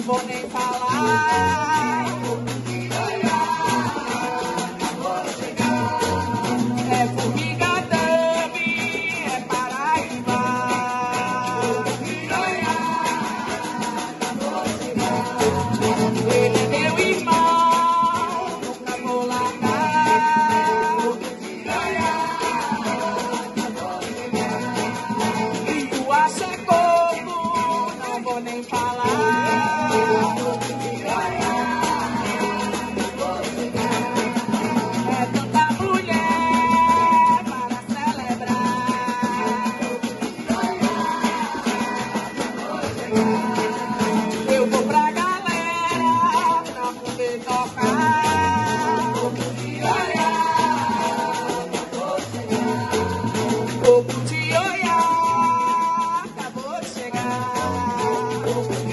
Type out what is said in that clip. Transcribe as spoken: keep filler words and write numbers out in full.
vou nem falar. É formiga Dami, é Paraíba. Ele é meu irmão, nunca vou largar. E tu acha como, não vou nem falar. É tanta mulher para celebrar. Eu vou pra galera pra poder tocar. O povo de Oiá acabou de chegar.